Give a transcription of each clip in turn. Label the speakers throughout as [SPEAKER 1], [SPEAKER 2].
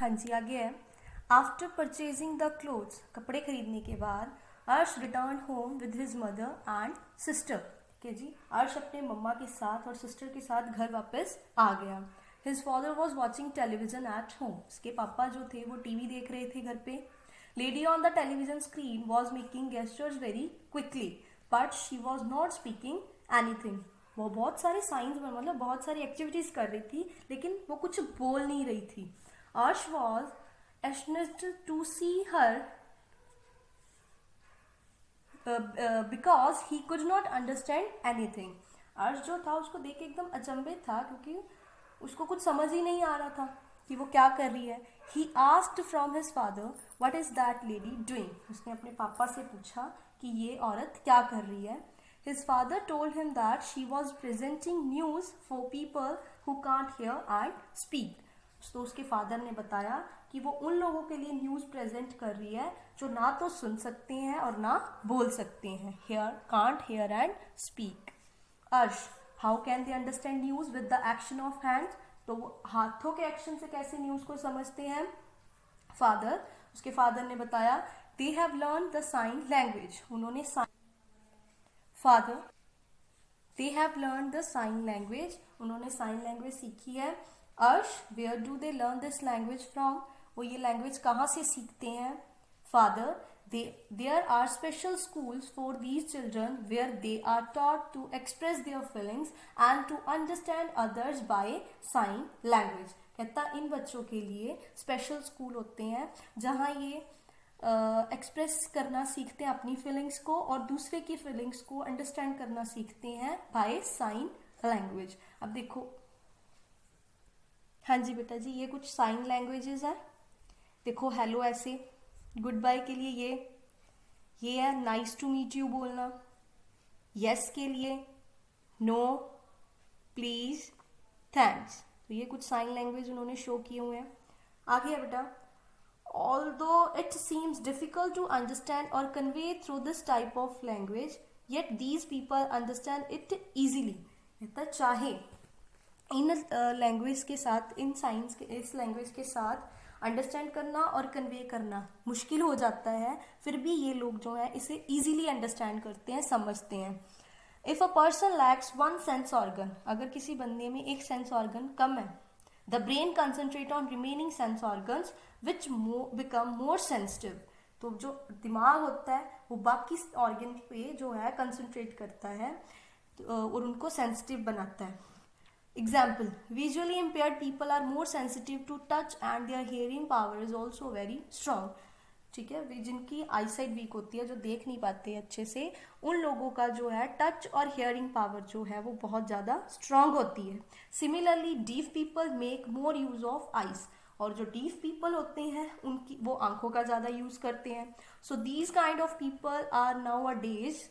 [SPEAKER 1] हाँ जी, आगे है। आफ्टर परचेजिंग द क्लोथ्स, कपड़े खरीदने के बाद Arsh return home with his mother and sister. ठीक है जी, अर्श अपने मम्मा के साथ और सिस्टर के साथ घर वापस आ गया। His father was watching television at home, उसके पापा जो थे वो टीवी देख रहे थे घर पे। Lady on the television screen was making gestures very quickly but she was not speaking anything. वो बहुत सारे साइंस में मतलब बहुत सारी एक्टिविटीज कर रही थी लेकिन वो कुछ बोल नहीं रही थी। Arsh was astonished to see her because he could not understand anything. अर्श जो था उसको देख के एकदम अचंभित था क्योंकि उसको कुछ समझ ही नहीं आ रहा था कि वो क्या कर रही है। He asked from his father, what is that lady doing? उसने अपने पापा से पूछा कि ये औरत क्या कर रही है। His father told him that she was presenting news for people who can't hear and speak. तो उसके फादर ने बताया कि वो उन लोगों के लिए न्यूज़ प्रेजेंट कर रही है जो ना तो सुन सकते हैं और ना बोल सकते हैं। Can't hear and speak. Arsh, how can they understand news with the action of hand? तो वो हाथों के एक्शन से कैसे न्यूज़ को समझते हैं? फादर, उसके फादर ने बताया they have learn the sign language. उन्होंने father, they have learn the sign language, उन्होंने साइन लैंग्वेज सीखी है। Arsh, where do they learn this language from? वो ये लैंग्वेज कहाँ से सीखते हैं? Father, there are special schools for these children where they are taught to express their feelings and to understand others by sign language. कहता इन बच्चों के लिए स्पेशल स्कूल होते हैं जहाँ ये एक्सप्रेस करना सीखते हैं अपनी फीलिंग्स को और दूसरे की फीलिंग्स को अंडरस्टैंड करना सीखते हैं बाय साइन लैंग्वेज। अब देखो, हाँ जी बेटा जी, ये कुछ साइन लैंग्वेजेस है। देखो, हेलो ऐसे, गुड बाय के लिए ये है नाइस टू मीट यू बोलना, यस के लिए नो, प्लीज, थैंक्स। तो ये कुछ साइन लैंग्वेज उन्होंने शो किए हुए हैं। आगे है बेटा, although it seems difficult to understand or convey through this type of language, yet these people understand it easily. कहता चाहे इन लैंग्वेज के साथ, इन साइंस के इस लैंग्वेज के साथ अंडरस्टैंड करना और कन्वे करना मुश्किल हो जाता है, फिर भी ये लोग जो है इसे इजीली अंडरस्टैंड करते हैं, समझते हैं। If a person lacks one sense organ, अगर किसी बंदे में एक सेंस ऑर्गन कम है, the brain concentrate on remaining sense organs which become more sensitive. तो जो दिमाग होता है वो बाकी ऑर्गन पे जो है कंसंट्रेट करता है और उनको सेंसिटिव बनाता है। Example, visually impaired people are more sensitive to touch and their hearing power is also very strong. ठीक है, जिनकी आई साइट वीक होती है, जो देख नहीं पाते अच्छे से, उन लोगों का जो है टच और हियरिंग पावर जो है वो बहुत ज़्यादा स्ट्रांग होती है। Similarly deaf people make more use of eyes, और जो डीफ पीपल होते हैं उनकी वो आंखों का ज़्यादा यूज करते हैं। So these kind of people are nowadays,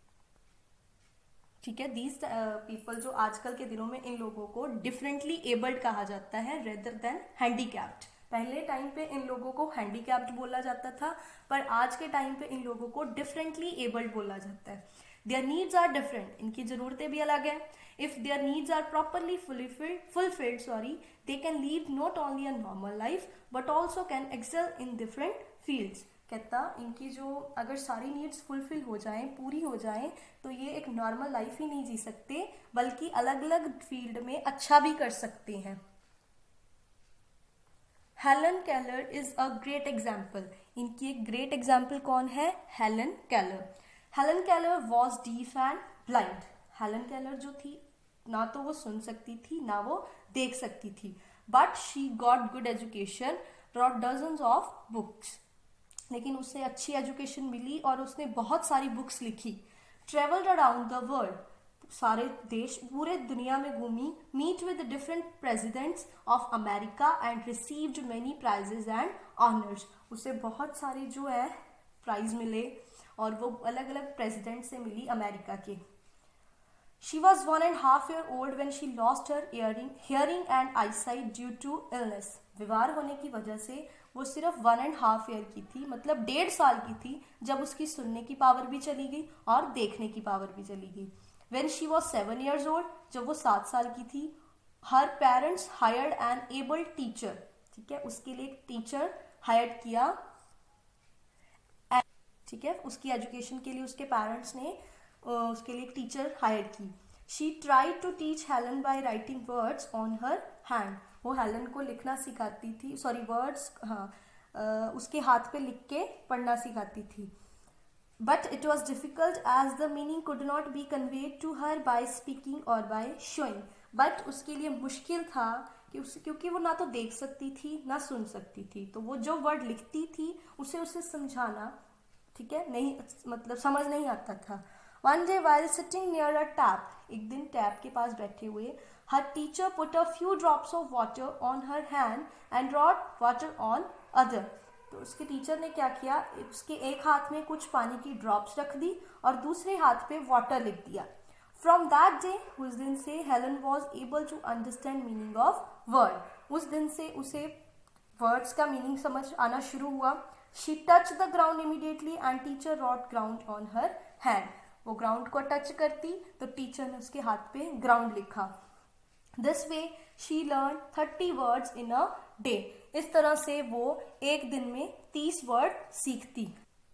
[SPEAKER 1] ठीक है, दीज पीपल जो आजकल के दिनों में इन लोगों को डिफरेंटली एबल्ड कहा जाता है रेदर देन हैंडीकैप्ड। पहले टाइम पे इन लोगों को हैंडीकैप्ड बोला जाता था, पर आज के टाइम पे इन लोगों को डिफरेंटली एबल्ड बोला जाता है। देयर नीड्स आर डिफरेंट, इनकी जरूरतें भी अलग है। If their needs are properly fulfilled, they can live not only a normal life but also can excel in different fields. कहता इनकी जो अगर सारी नीड्स फुलफिल हो जाएं, पूरी हो जाएं, तो ये एक नॉर्मल लाइफ ही नहीं जी सकते बल्कि अलग अलग फील्ड में अच्छा भी कर सकते हैं। Helen Keller is a great example, इनकी एक ग्रेट एग्जाम्पल कौन है? Helen Keller. Helen Keller was deaf and blind. Helen Keller जो थी ना तो वो सुन सकती थी ना वो देख सकती थी, but she got good education, wrote dozens of books, लेकिन उसे अच्छी एजुकेशन मिली और उसने बहुत सारी बुक्स लिखी। ट्रेवल्ड अराउंड द वर्ल्ड, सारे देश पूरे दुनिया में घूमी। Meet with different presidents of America and received many prizes and honours, उसे बहुत सारे जो है प्राइज मिले और वो अलग अलग प्रेसिडेंट से मिली अमेरिका के। She was 1.5 years old when she lost her hearing and eyesight due to illness. बीमार होने की वजह से वो सिर्फ 1.5 years की थी, मतलब 1.5 साल की थी, जब उसकी सुनने की पावर भी चली गई और देखने की पावर भी चली गई। When she was 7 years old, जब वो 7 साल की थी, her parents hired an able teacher, ठीक है, उसके लिए एक टीचर हायर किया, ठीक है, उसकी एजुकेशन के लिए उसके पेरेंट्स ने उसके लिए एक टीचर हायर की। She tried to teach Helen by writing words on her hand, वो हेलन को लिखना सिखाती थी, सॉरी वर्ड्स, हाँ, उसके हाथ पे लिख के पढ़ना सिखाती थी। But it was difficult as the meaning could not be conveyed to her by speaking और बाय शोइंग, बट उसके लिए मुश्किल था क्योंकि वो ना तो देख सकती थी ना सुन सकती थी, तो वो जो वर्ड लिखती थी उसे समझाना, ठीक है, नहीं, मतलब समझ नहीं आता था। One day while sitting near a tap, एक दिन टैप के पास बैठे हुए, her teacher put a few drops of water on her hand and wrote water on other, तो उसके टीचर ने क्या किया, उसके एक हाथ में कुछ पानी की ड्रॉप्स रख दी और दूसरे हाथ पे वाटर लिख दिया। फ्रॉम दैट डे, उस दिन से Helen was able to understand meaning of word, उस दिन से उसे वर्ड्स का मीनिंग समझ आना शुरू हुआ। She touch the ground immediately and teacher wrote ground on her hand, वो ग्राउंड को टच करती तो टीचर ने उसके हाथ पे ग्राउंड लिखा। This way she learn 30 words in a day, इस तरह से वो एक दिन में 30 वर्ड सीखती।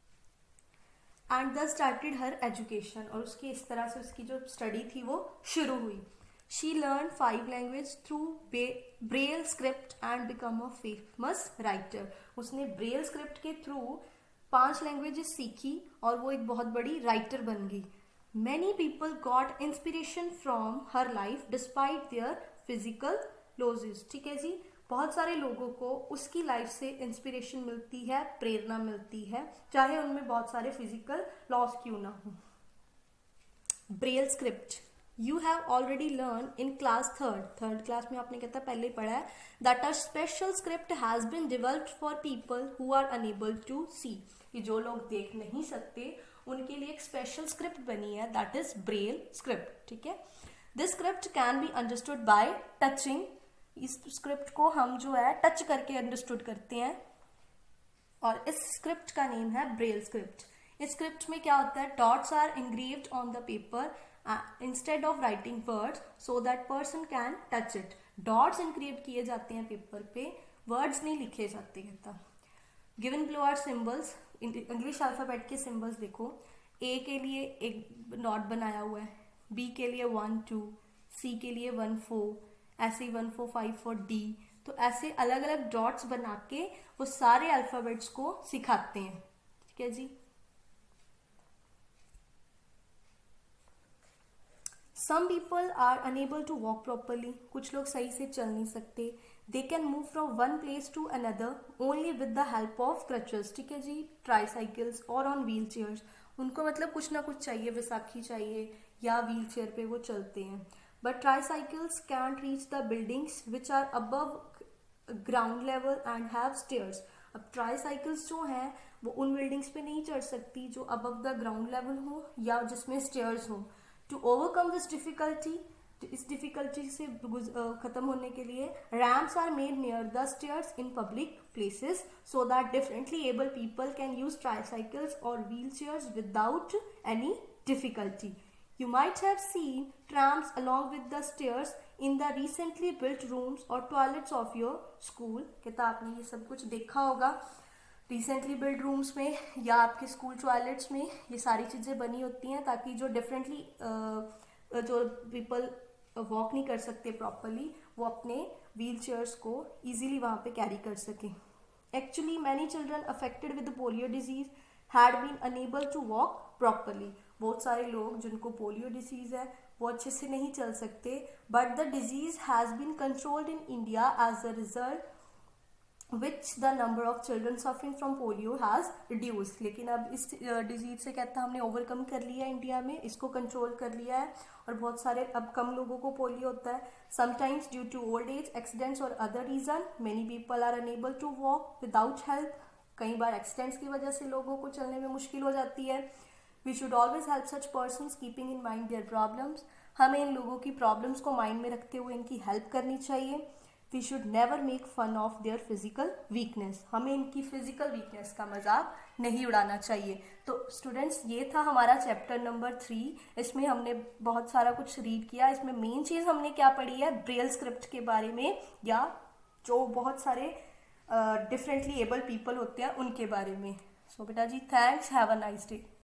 [SPEAKER 1] And the started her education, और उसकी इस तरह से उसकी जो स्टडी थी वो शुरू हुई। She learn 5 language through Braille script and become a famous writer, उसने ब्रेल स्क्रिप्ट के थ्रू 5 लैंग्वेजेस सीखी और वो एक बहुत बड़ी राइटर बन गई। Many people got inspiration from her life despite their physical losses, ठीक है जी, बहुत सारे लोगों को उसकी लाइफ से इंस्पिरेशन मिलती है, प्रेरणा मिलती है, चाहे उनमें बहुत सारे फिजिकल लॉस क्यों ना हो। Braille script you have already learn in class third class में आपने कहता पहले पढ़ा है, that a special script has been developed for people who are unable to see, कि जो लोग देख नहीं सकते उनके लिए एक स्पेशल स्क्रिप्ट बनी है, दैट इज ब्रेल स्क्रिप्ट, ठीक है। This script can be understood by touching, इस स्क्रिप्ट को हम जो है टच करके अंडरस्टूड करते हैं, और इस स्क्रिप्ट का नेम है ब्रेल स्क्रिप्ट। इस स्क्रिप्ट में क्या होता है, dots are engraved on the paper instead of writing words so that person can touch it, dots engrave किए जाते हैं पेपर पे, वर्ड्स नहीं लिखे जाते कहता। Given below are symbols, English alphabet के सिंबल्स देखो, ए के लिए एक नॉट बनाया हुआ है, बी के लिए 1 2, सी के लिए 1 4, ऐसे 1 4 5 4 डी, तो ऐसे अलग अलग डॉट्स बना के वो सारे अल्फाबेट्स को सिखाते हैं, ठीक है जी। Some people are unable to walk properly, कुछ लोग सही से चल नहीं सकते। They can move from one place to another only with the help of crutches, ठीक है जी, ट्राईसाइकिल्स और ऑन व्हील चेयर्स, उनको मतलब कुछ ना कुछ चाहिए, विसाखी चाहिए या व्हील चेयर पे वो चलते हैं। But tricycles can't reach the buildings which are above ground level and have stairs, अब ट्राईसाइकिल्स जो हैं वो उन बिल्डिंग्स पे नहीं चढ़ सकती जो अबव द ग्राउंड लेवल हो या जिसमें स्टेयर्स हो। टू ओवरकम दिस डिफिकल्टी, इस डिफिकल्टी से खत्म होने के लिए ramps are made near the stairs in public places so that differently able people can use tricycles और wheelchairs without any difficulty. You might have seen trams along with the stairs in the recently built rooms or toilets of your school, कहता आपने ये सब कुछ देखा होगा recently build rooms में या आपके स्कूल टॉयलेट्स में, ये सारी चीज़ें बनी होती हैं ताकि जो डिफरेंटली जो पीपल वॉक नहीं कर सकते प्रॉपरली वो अपने व्हील चेयर्स को ईजिली वहाँ पे कैरी कर सकें। Actually many children affected with polio disease had been unable to walk properly, बहुत सारे लोग जिनको पोलियो डिजीज है वो अच्छे से नहीं चल सकते, but the disease has been controlled in India as a result which the number of children suffering from polio has reduce, लेकिन अब इस डिजीज से कहता हमने ओवरकम कर लिया है, इंडिया में इसको कंट्रोल कर लिया है और बहुत सारे अब कम लोगों को पोलियो होता है। Sometimes due to old age, accidents और other reason many people are unable to walk without help, कई बार एक्सीडेंट्स की वजह से लोगों को चलने में मुश्किल हो जाती है। We should always help such persons keeping in mind their problems, हमें इन लोगों की प्रॉब्लम्स को माइंड में रखते हुए इनकी हेल्प करनी चाहिए। We should never make fun of their physical weakness, हमें इनकी फिजिकल वीकनेस का मजाक नहीं उड़ाना चाहिए। तो स्टूडेंट्स ये था हमारा चैप्टर नंबर 3, इसमें हमने बहुत सारा कुछ रीड किया। इसमें मेन चीज़ हमने क्या पढ़ी है, ब्रेल स्क्रिप्ट के बारे में, या जो बहुत सारे डिफरेंटली एबल पीपल होते हैं उनके बारे में। सो बेटा जी thanks, have a nice day.